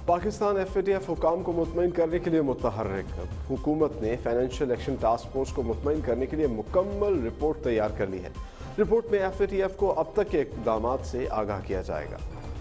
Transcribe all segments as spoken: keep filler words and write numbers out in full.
Pakistan F A T F हुकाम को मुतमईन करने के लिए मुतहर्रिक। हुकूमत ने फाइनेंशियल एक्शन टास्क फोर्स को मुतमईन करने के लिए मुकम्मल रिपोर्ट तैयार कर ली है। रिपोर्ट में एफ ए टी एफ को अब तक के इक़दाम से आगाह किया जाएगा।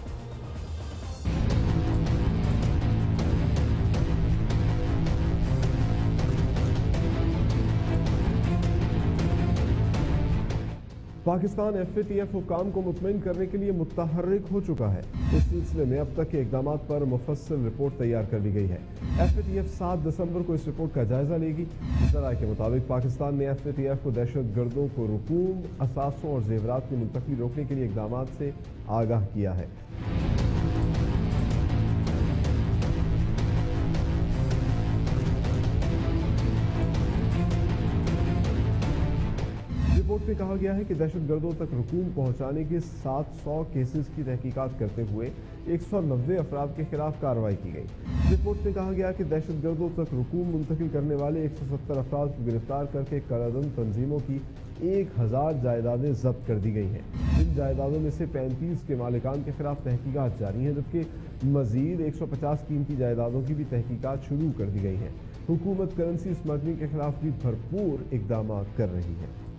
Pakistan F A T F हुकाम को मुतमईन करने के लिए मुतहर्रिक हो चुका है। इस सिलसिले में अब तक के इक़दाम पर मुफस्सिल रिपोर्ट तैयार कर ली गई है। एफ ए टी एफ सात दिसंबर को इस रिपोर्ट का जायजा लेगी। ज़राए के मुताबिक पाकिस्तान ने एफ ए टी एफ को दहशत गर्दों को रुकूम, असासों और जेवरात की मुंतकली रोकने के लिए इक़दाम से आगाह किया है। रिपोर्ट में कहा गया है कि दहशत गर्दों तक रुकूम पहुंचाने के सात सौ केसेस की तहकीकात करते हुए एक सौ नब्बे अफराद के खिलाफ कार्रवाई की गई। रिपोर्ट में कहा गया कि दहशत गर्दों तक रुकूम मुंतकिल करने वाले एक सौ सत्तर अफराद को गिरफ्तार करके करारदंद तंजीमों की एक हजार जायदादें जब्त कर दी गई हैं। इन जायदादों में से पैंतीस के मालिकान के खिलाफ तहकीकात जारी हैं, जबकि मजीद एक सौ पचास कीमती जायदादों की भी तहकीकात शुरू कर दी गई हैं। हुकूमत करेंसी स्मगलिंग के खिलाफ भी भरपूर इकदाम कर रही है।